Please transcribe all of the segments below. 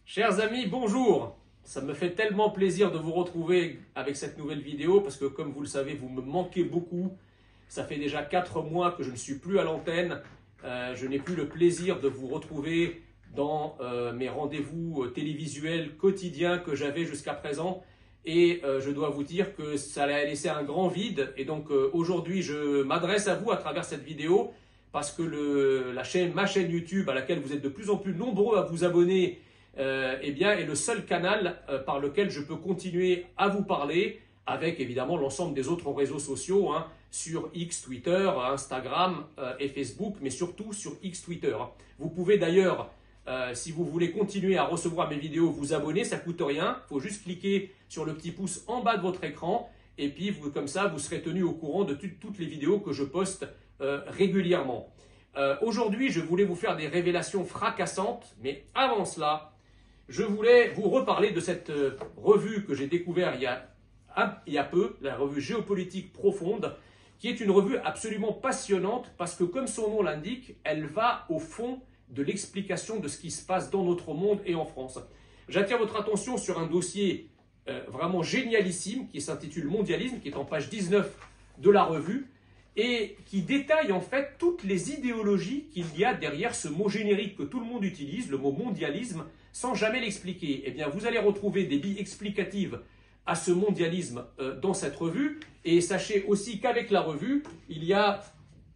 Chers amis, bonjour! Ça me fait tellement plaisir de vous retrouver avec cette nouvelle vidéo parce que comme vous le savez, vous me manquez beaucoup. Ça fait déjà 4 mois que je ne suis plus à l'antenne. Je n'ai plus le plaisir de vous retrouver dans mes rendez-vous télévisuels quotidiens que j'avais jusqu'à présent. Et je dois vous dire que ça a laissé un grand vide. Et donc aujourd'hui, je m'adresse à vous à travers cette vidéo parce que ma chaîne YouTube à laquelle vous êtes de plus en plus nombreux à vous abonner eh bien, est le seul canal par lequel je peux continuer à vous parler avec évidemment l'ensemble des autres réseaux sociaux sur X, Twitter, Instagram et Facebook, mais surtout sur X, Twitter. Vous pouvez d'ailleurs, si vous voulez continuer à recevoir mes vidéos, vous abonner, ça ne coûte rien. Il faut juste cliquer sur le petit pouce en bas de votre écran et puis comme ça, vous serez tenu au courant de toutes les vidéos que je poste régulièrement. Aujourd'hui, je voulais vous faire des révélations fracassantes, mais avant cela, je voulais vous reparler de cette revue que j'ai découverte il y a peu, la revue Géopolitique Profonde, qui est une revue absolument passionnante parce que, comme son nom l'indique, elle va au fond de l'explication de ce qui se passe dans notre monde et en France. J'attire votre attention sur un dossier vraiment génialissime qui s'intitule Mondialisme, qui est en page 19 de la revue et qui détaille en fait toutes les idéologies qu'il y a derrière ce mot générique que tout le monde utilise, le mot mondialisme, sans jamais l'expliquer. Eh bien, vous allez retrouver des billes explicatives à ce mondialisme dans cette revue. Et sachez aussi qu'avec la revue, il y a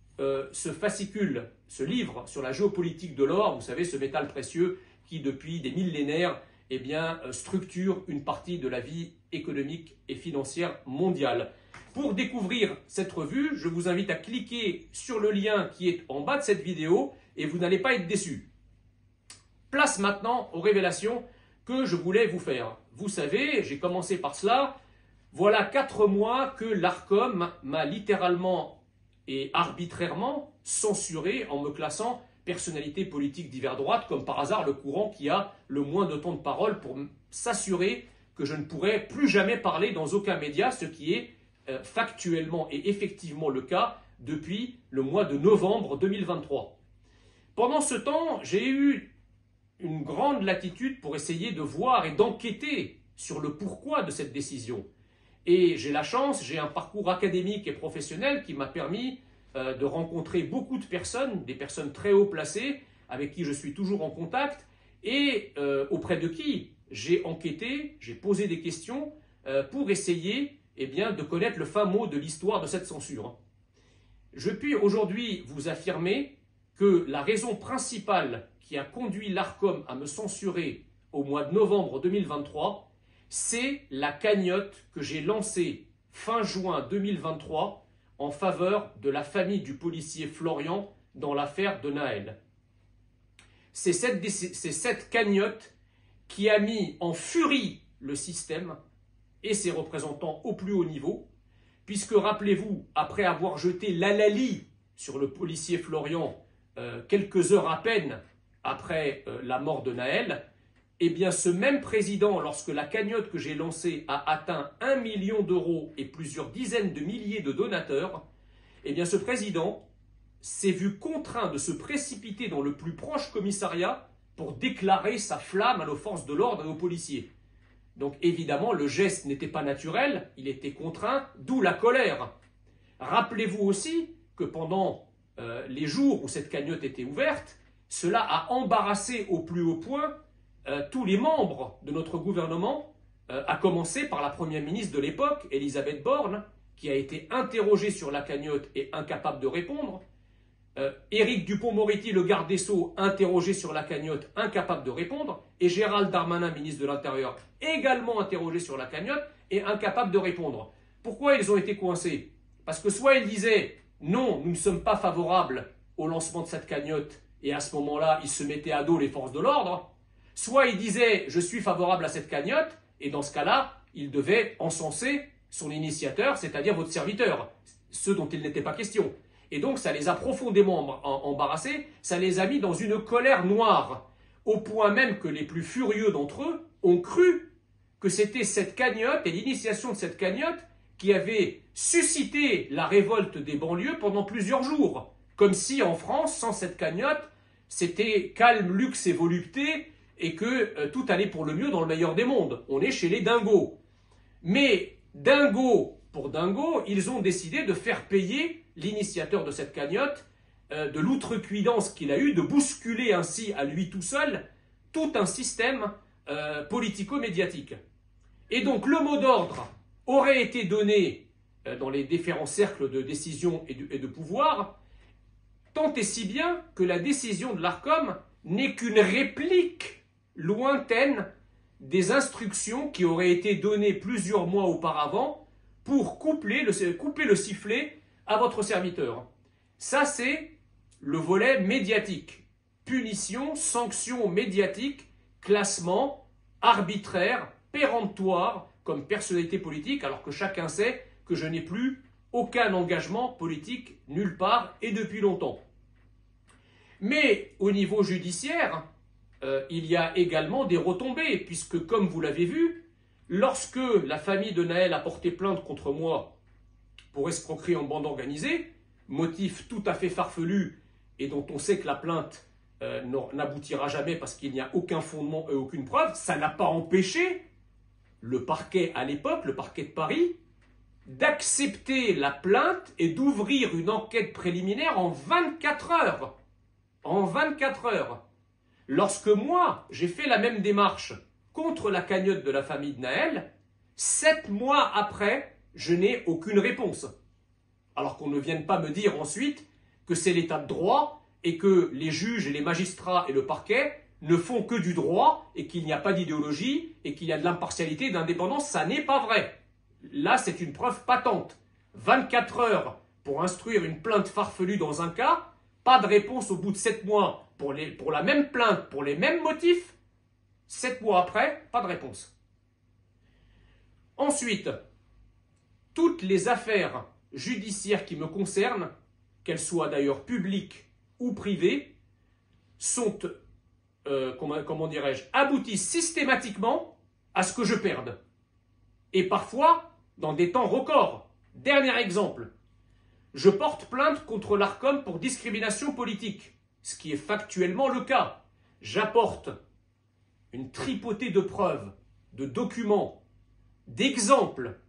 ce fascicule, ce livre sur la géopolitique de l'or, vous savez, ce métal précieux qui, depuis des millénaires, eh bien, structure une partie de la vie économique et financière mondiale. Pour découvrir cette revue, je vous invite à cliquer sur le lien qui est en bas de cette vidéo et vous n'allez pas être déçus. Place maintenant aux révélations que je voulais vous faire. Vous savez, j'ai commencé par cela. Voilà 4 mois que l'Arcom m'a littéralement et arbitrairement censuré en me classant personnalité politique d'hiver droite, comme par hasard le courant qui a le moins de temps de parole pour s'assurer que je ne pourrais plus jamais parler dans aucun média, ce qui est factuellement et effectivement le cas depuis le mois de novembre 2023. Pendant ce temps, j'ai eu une grande latitude pour essayer de voir et d'enquêter sur le pourquoi de cette décision. Et j'ai la chance, j'ai un parcours académique et professionnel qui m'a permis de rencontrer beaucoup de personnes, des personnes très haut placées, avec qui je suis toujours en contact, et auprès de qui j'ai enquêté, j'ai posé des questions pour essayer de connaître le fin mot de l'histoire de cette censure. Je puis aujourd'hui vous affirmer que la raison principale qui a conduit l'Arcom à me censurer au mois de novembre 2023, c'est la cagnotte que j'ai lancée fin juin 2023 en faveur de la famille du policier Florian dans l'affaire de Naël. C'est cette cagnotte qui a mis en furie le système et ses représentants au plus haut niveau, puisque rappelez-vous, après avoir jeté l'hallali sur le policier Florian quelques heures à peine après la mort de Naël, eh bien ce même président, lorsque la cagnotte que j'ai lancée a atteint 1 million d'euros et plusieurs dizaines de milliers de donateurs, eh bien ce président s'est vu contraint de se précipiter dans le plus proche commissariat pour déclarer sa flamme à nos forces de l'ordre et aux policiers. Donc évidemment, le geste n'était pas naturel, il était contraint, d'où la colère. Rappelez-vous aussi que pendant les jours où cette cagnotte était ouverte, cela a embarrassé au plus haut point tous les membres de notre gouvernement, à commencer par la première ministre de l'époque, Elisabeth Borne, qui a été interrogée sur la cagnotte et incapable de répondre. Éric Dupond-Moretti, le garde des Sceaux, interrogé sur la cagnotte, incapable de répondre. Et Gérald Darmanin, ministre de l'Intérieur, également interrogé sur la cagnotte et incapable de répondre. Pourquoi ils ont été coincés? Parce que soit ils disaient « Non, nous ne sommes pas favorables au lancement de cette cagnotte » et à ce moment-là, ils se mettaient à dos les forces de l'ordre, soit ils disaient « Je suis favorable à cette cagnotte » et dans ce cas-là, ils devaient encenser son initiateur, c'est-à-dire votre serviteur, ce dont il n'était pas question. Et donc, ça les a profondément embarrassés, ça les a mis dans une colère noire, au point même que les plus furieux d'entre eux ont cru que c'était cette cagnotte et l'initiation de cette cagnotte qui avait suscité la révolte des banlieues pendant plusieurs jours. Comme si en France, sans cette cagnotte, c'était calme, luxe et volupté, et que tout allait pour le mieux dans le meilleur des mondes. On est chez les dingos. Mais dingo pour dingo, ils ont décidé de faire payer l'initiateur de cette cagnotte de l'outrecuidance qu'il a eu de bousculer ainsi à lui tout seul tout un système politico-médiatique. Et donc le mot d'ordre aurait été donné dans les différents cercles de décision et de pouvoir, tant et si bien que la décision de l'Arcom n'est qu'une réplique lointaine des instructions qui auraient été données plusieurs mois auparavant pour couper le sifflet à votre serviteur. Ça, c'est le volet médiatique. Punition, sanction médiatique, classement arbitraire, péremptoire comme personnalité politique, alors que chacun sait que je n'ai plus aucun engagement politique nulle part et depuis longtemps. Mais au niveau judiciaire, il y a également des retombées, puisque comme vous l'avez vu, lorsque la famille de Naël a porté plainte contre moi pour escroquerie en bande organisée, motif tout à fait farfelu et dont on sait que la plainte n'aboutira jamais parce qu'il n'y a aucun fondement et aucune preuve, ça n'a pas empêché le parquet à l'époque, le parquet de Paris, d'accepter la plainte et d'ouvrir une enquête préliminaire en 24 heures. En 24 heures. Lorsque moi, j'ai fait la même démarche contre la cagnotte de la famille de Naël, 7 mois après, je n'ai aucune réponse. Alors qu'on ne vienne pas me dire ensuite que c'est l'état de droit et que les juges et les magistrats et le parquet ne font que du droit et qu'il n'y a pas d'idéologie et qu'il y a de l'impartialité et d'indépendance. Ça n'est pas vrai. Là, c'est une preuve patente. 24 heures pour instruire une plainte farfelue dans un cas, pas de réponse au bout de 7 mois pour la même plainte, pour les mêmes motifs. 7 mois après, pas de réponse. Ensuite, toutes les affaires judiciaires qui me concernent, qu'elles soient d'ailleurs publiques ou privées, sont, aboutissent systématiquement à ce que je perde. Et parfois, dans des temps records. Dernier exemple, je porte plainte contre l'Arcom pour discrimination politique, ce qui est factuellement le cas. J'apporte une tripotée de preuves, de documents, d'exemples,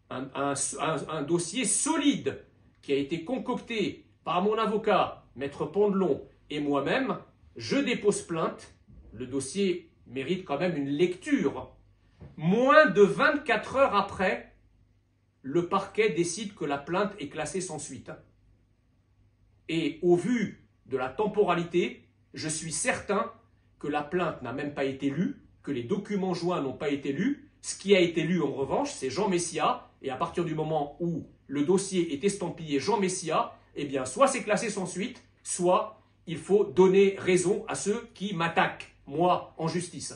un dossier solide qui a été concocté par mon avocat, Maître Pondelon, et moi-même. Je dépose plainte. Le dossier mérite quand même une lecture. Moins de 24 heures après, le parquet décide que la plainte est classée sans suite. Et au vu de la temporalité, je suis certain que la plainte n'a même pas été lue, que les documents joints n'ont pas été lus. Ce qui a été lu en revanche, c'est Jean Messia. Et à partir du moment où le dossier est estampillé Jean Messia, eh bien soit c'est classé sans suite, soit il faut donner raison à ceux qui m'attaquent, moi, en justice.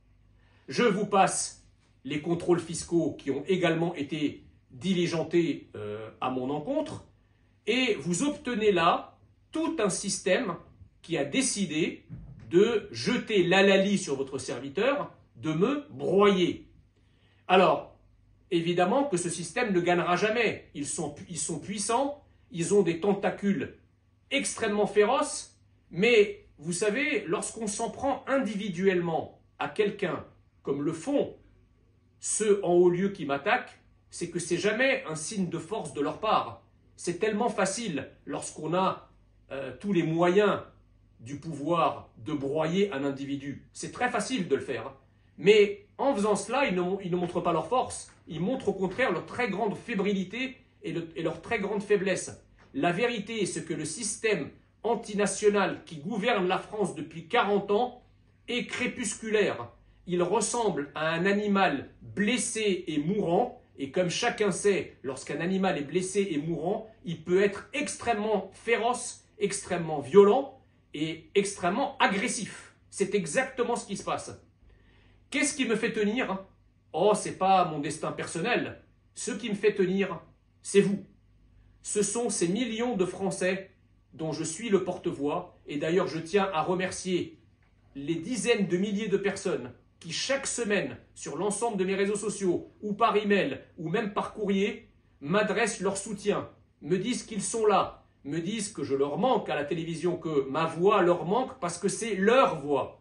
Je vous passe les contrôles fiscaux qui ont également été diligentés à mon encontre, et vous obtenez là tout un système qui a décidé de jeter l'hallali sur votre serviteur, de me broyer. Alors, évidemment que ce système ne gagnera jamais. Ils sont puissants, ils ont des tentacules extrêmement féroces, mais vous savez, lorsqu'on s'en prend individuellement à quelqu'un, comme le font ceux en haut lieu qui m'attaquent, c'est que c'est jamais un signe de force de leur part. C'est tellement facile, lorsqu'on a tous les moyens du pouvoir de broyer un individu. C'est très facile de le faire. Mais en faisant cela, ils ne montrent pas leur force. Ils montrent au contraire leur très grande fébrilité et leur très grande faiblesse. La vérité, c'est que le système antinational qui gouverne la France depuis 40 ans est crépusculaire. Il ressemble à un animal blessé et mourant. Et comme chacun sait, lorsqu'un animal est blessé et mourant, il peut être extrêmement féroce, extrêmement violent et extrêmement agressif. C'est exactement ce qui se passe. Qu'est-ce qui me fait tenir? Oh, c'est pas mon destin personnel. Ce qui me fait tenir, c'est vous. Ce sont ces millions de Français dont je suis le porte-voix. Et d'ailleurs, je tiens à remercier les dizaines de milliers de personnes qui, chaque semaine, sur l'ensemble de mes réseaux sociaux, ou par email, ou même par courrier, m'adressent leur soutien, me disent qu'ils sont là, me disent que je leur manque à la télévision, que ma voix leur manque parce que c'est leur voix.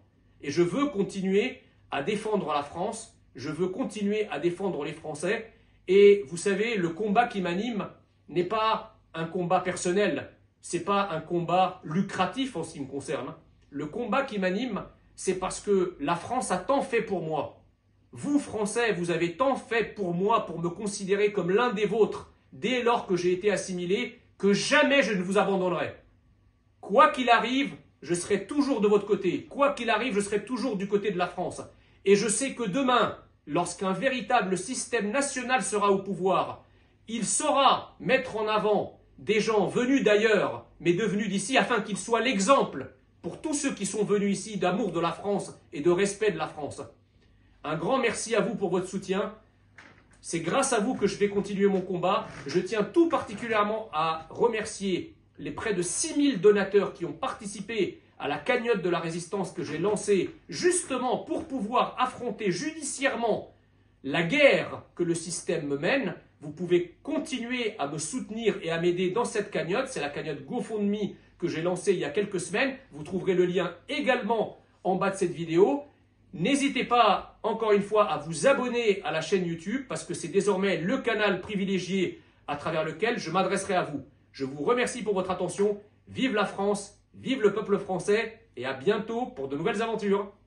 Et je veux continuer à défendre la France, je veux continuer à défendre les Français. Et vous savez, le combat qui m'anime n'est pas un combat personnel, ce n'est pas un combat lucratif en ce qui me concerne. Le combat qui m'anime, c'est parce que la France a tant fait pour moi. Vous, Français, vous avez tant fait pour moi pour me considérer comme l'un des vôtres dès lors que j'ai été assimilé, que jamais je ne vous abandonnerai. Quoi qu'il arrive, je serai toujours de votre côté. Quoi qu'il arrive, je serai toujours du côté de la France. Et je sais que demain, lorsqu'un véritable système national sera au pouvoir, il saura mettre en avant des gens venus d'ailleurs, mais devenus d'ici, afin qu'ils soient l'exemple pour tous ceux qui sont venus ici d'amour de la France et de respect de la France. Un grand merci à vous pour votre soutien. C'est grâce à vous que je vais continuer mon combat. Je tiens tout particulièrement à remercier les près de 6000 donateurs qui ont participé à la cagnotte de la résistance que j'ai lancée justement pour pouvoir affronter judiciairement la guerre que le système me mène. Vous pouvez continuer à me soutenir et à m'aider dans cette cagnotte. C'est la cagnotte GoFundMe que j'ai lancée il y a quelques semaines. Vous trouverez le lien également en bas de cette vidéo. N'hésitez pas, encore une fois, à vous abonner à la chaîne YouTube parce que c'est désormais le canal privilégié à travers lequel je m'adresserai à vous. Je vous remercie pour votre attention. Vive la France, vive le peuple français et à bientôt pour de nouvelles aventures.